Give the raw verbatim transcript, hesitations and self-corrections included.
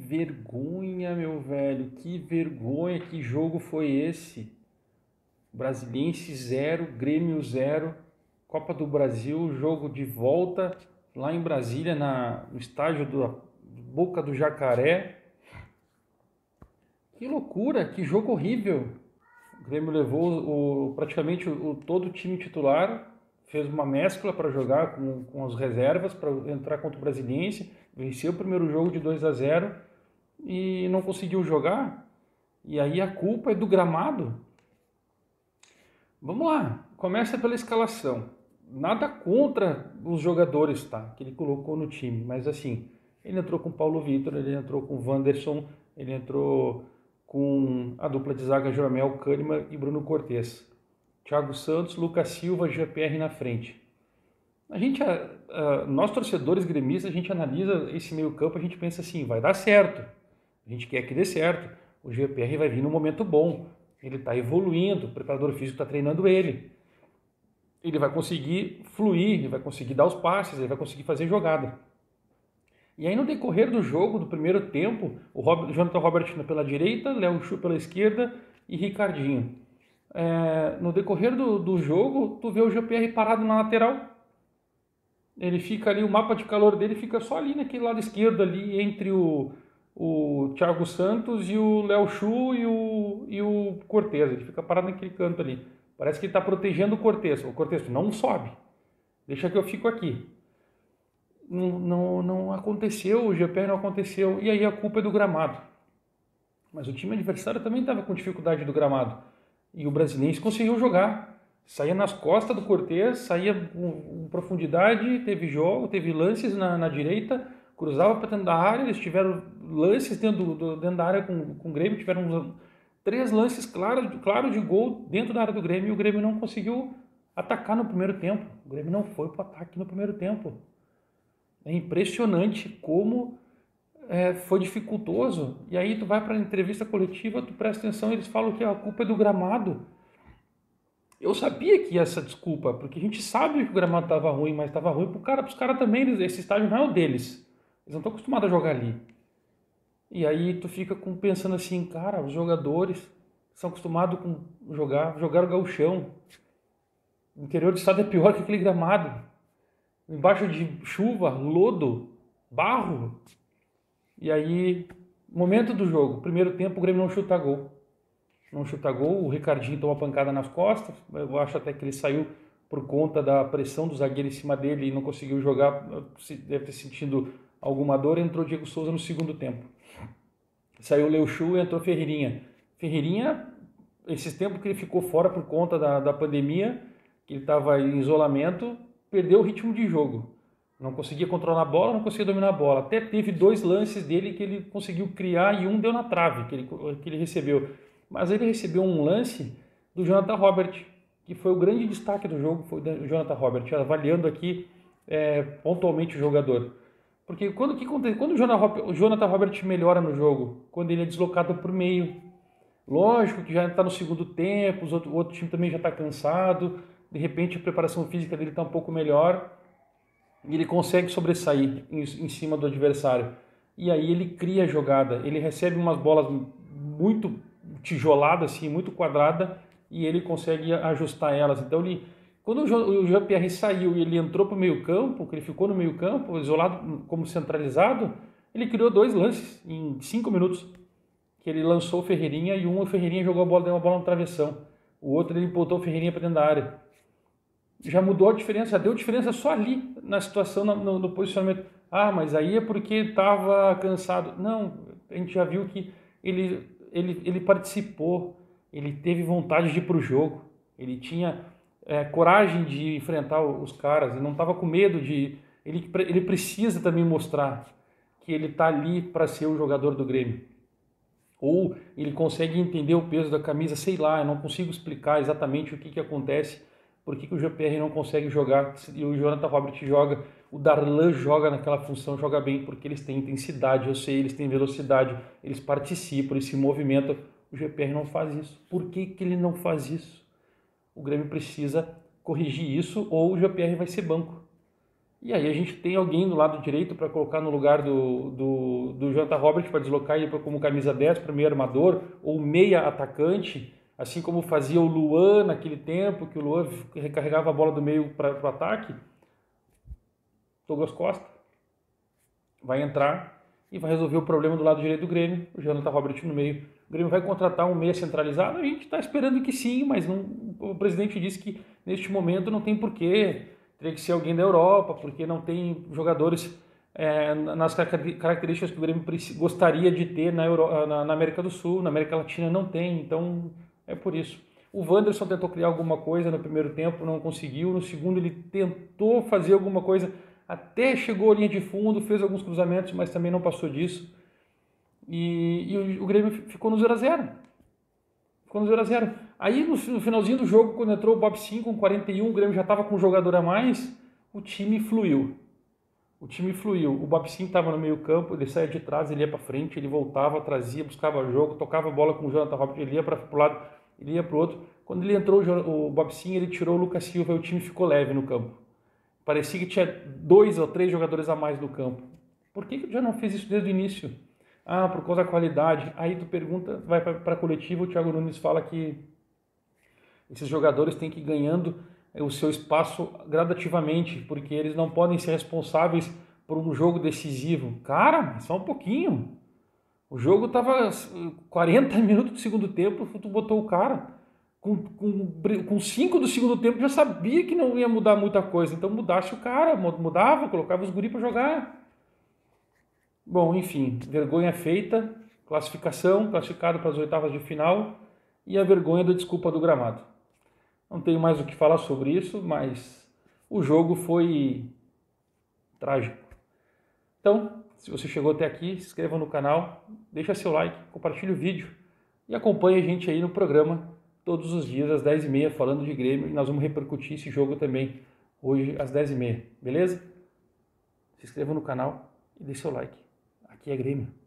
vergonha, meu velho, que vergonha, que jogo foi esse? Brasiliense zero, Grêmio zero, Copa do Brasil, jogo de volta lá em Brasília, na, no estádio do Boca do Jacaré. Que loucura, que jogo horrível. O Grêmio levou o, praticamente o, todo o time titular, fez uma mescla para jogar com, com as reservas, para entrar contra o Brasiliense, venceu o primeiro jogo de dois a zero e não conseguiu jogar. E aí a culpa é do gramado. Vamos lá, começa pela escalação. Nada contra os jogadores, tá, que ele colocou no time, mas assim, ele entrou com Paulo Vitor, ele entrou com Wanderson, ele entrou com a dupla de zaga Jeromel, Kahneman e Bruno Cortes. Thiago Santos, Lucas Silva, Jean Pierre na frente. A gente, a, a, nós torcedores gremistas, a gente analisa esse meio campo, a gente pensa assim, vai dar certo. A gente quer que dê certo. O Jean Pierre vai vir num momento bom. Ele está evoluindo, o preparador físico está treinando ele. Ele vai conseguir fluir, ele vai conseguir dar os passes, ele vai conseguir fazer jogada. E aí no decorrer do jogo, do primeiro tempo, o Robert, Jonathan Robert pela direita, Léo Chu pela esquerda e Ricardinho. É, no decorrer do, do jogo, tu vê o Jean Pierre parado na lateral. Ele fica ali, o mapa de calor dele fica só ali naquele lado esquerdo, ali entre o, o Thiago Santos e o Léo Chu e o, e o Cortez. Ele fica parado naquele canto ali. Parece que ele está protegendo o Cortez. O Cortez não sobe. Deixa que eu fico aqui. Não, não, não aconteceu, o G P R não aconteceu. E aí a culpa é do gramado. Mas o time adversário também estava com dificuldade do gramado. E o Brasiliense conseguiu jogar. Saía nas costas do Cortez, saía com profundidade, teve jogo, teve lances na, na direita, cruzava para dentro da área, eles tiveram lances dentro, do, dentro da área com, com o Grêmio, tiveram três lances claros claro de gol dentro da área do Grêmio e o Grêmio não conseguiu atacar no primeiro tempo. O Grêmio não foi para o ataque no primeiro tempo. É impressionante como é, foi dificultoso. E aí tu vai para a entrevista coletiva, tu presta atenção, eles falam que a culpa é do gramado. Eu sabia que ia essa desculpa, porque a gente sabe que o gramado estava ruim, mas estava ruim para cara, os caras também, esse estádio não é o deles. Eles não estão acostumados a jogar ali. E aí tu fica com, pensando assim, cara, os jogadores são acostumados com jogar, jogar o gauchão. O interior do estado é pior que aquele gramado. Embaixo de chuva, lodo, barro. E aí, momento do jogo, primeiro tempo o Grêmio não chuta gol. Não chuta gol, o Ricardinho toma pancada nas costas, eu acho até que ele saiu por conta da pressão do zagueiro em cima dele e não conseguiu jogar, deve ter sentido alguma dor, entrou Diego Souza no segundo tempo. Saiu o Léo Chu e entrou Ferreirinha. Ferreirinha, esses tempos que ele ficou fora por conta da, da pandemia, que ele estava em isolamento, perdeu o ritmo de jogo. Não conseguia controlar a bola, não conseguia dominar a bola. Até teve dois lances dele que ele conseguiu criar e um deu na trave, que ele, que ele recebeu. Mas ele recebeu um lance do Jonathan Robert, que foi o grande destaque do jogo, foi o Jonathan Robert, avaliando aqui é, pontualmente o jogador. Porque quando, que, quando o Jonathan Robert melhora no jogo? Quando ele é deslocado por meio. Lógico que já está no segundo tempo, o outro, o outro time também já está cansado, de repente a preparação física dele está um pouco melhor, e ele consegue sobressair em, em cima do adversário. E aí ele cria a jogada, ele recebe umas bolas muito tijolada, assim, muito quadrada, e ele consegue ajustar elas. Então, ele, quando o Jean Pierre saiu e ele entrou para o meio campo, que ele ficou no meio campo, isolado como centralizado, ele criou dois lances em cinco minutos, que ele lançou o Ferreirinha e um o Ferreirinha jogou a bola, deu uma bola no travessão. O outro ele botou o Ferreirinha para dentro da área. Já mudou a diferença, já deu diferença só ali, na situação, no, no posicionamento. Ah, mas aí é porque estava cansado. Não, a gente já viu que ele... Ele, ele participou, ele teve vontade de ir para o jogo, ele tinha é, coragem de enfrentar os caras, ele não estava com medo de... Ele, ele precisa também mostrar que ele está ali para ser o jogador do Grêmio. Ou ele consegue entender o peso da camisa, sei lá, eu não consigo explicar exatamente o que, que acontece, por que, que o G P R não consegue jogar, e o Jonathan Robert joga, o Darlan joga naquela função, joga bem, porque eles têm intensidade, eu sei, eles têm velocidade, eles participam, eles se movimentam. O G P R não faz isso. Por que, que ele não faz isso? O Grêmio precisa corrigir isso ou o G P R vai ser banco. E aí a gente tem alguém do lado direito para colocar no lugar do, do, do Jonathan Robert, para deslocar ele como camisa dez, para meio armador, ou meia atacante, assim como fazia o Luan naquele tempo, que o Luan recarregava a bola do meio para o ataque. Douglas Costa vai entrar e vai resolver o problema do lado direito do Grêmio, o Jonathan Robert no meio. O Grêmio vai contratar um meia centralizado? A gente está esperando que sim, mas não, o presidente disse que neste momento não tem porquê. Teria que ser alguém da Europa, porque não tem jogadores é, nas características que o Grêmio gostaria de ter na, Euro, na, na América do Sul, na América Latina não tem, então é por isso. O Wanderson tentou criar alguma coisa no primeiro tempo, não conseguiu, no segundo ele tentou fazer alguma coisa, até chegou à linha de fundo, fez alguns cruzamentos, mas também não passou disso, e, e o, o Grêmio ficou no zero a zero. Ficou no zero a zero. Aí no finalzinho do jogo, quando entrou o Bob Sim com quarenta e um, o Grêmio já estava com um jogador a mais, o time fluiu. O time fluiu. O Bob Sim estava no meio campo, ele saía de trás, ele ia para frente, ele voltava, trazia, buscava jogo, tocava a bola com o Jonathan Robert, ele ia para o lado, ele ia para o outro. Quando ele entrou, o Bob Sim, ele tirou o Lucas Silva e o time ficou leve no campo. Parecia que tinha dois ou três jogadores a mais no campo. Por que que já não fez isso desde o início? Ah, por causa da qualidade. Aí tu pergunta, vai para a coletiva, o Thiago Nunes fala que esses jogadores têm que ir ganhando o seu espaço gradativamente, porque eles não podem ser responsáveis por um jogo decisivo. Cara, só um pouquinho. O jogo estava quarenta minutos do segundo tempo, tu botou o cara. Com, com, com cinco do segundo tempo já sabia que não ia mudar muita coisa. Então mudasse o cara, mudava, colocava os guri para jogar. Bom, enfim, vergonha feita, classificação, classificado para as oitavas de final e a vergonha da desculpa do gramado. Não tenho mais o que falar sobre isso, mas o jogo foi trágico. Então, se você chegou até aqui, se inscreva no canal, deixa seu like, compartilhe o vídeo e acompanhe a gente aí no programa todos os dias às dez e meia falando de Grêmio, e nós vamos repercutir esse jogo também hoje às dez e meia, beleza? Se inscreva no canal e deixe seu like. Aqui é Grêmio.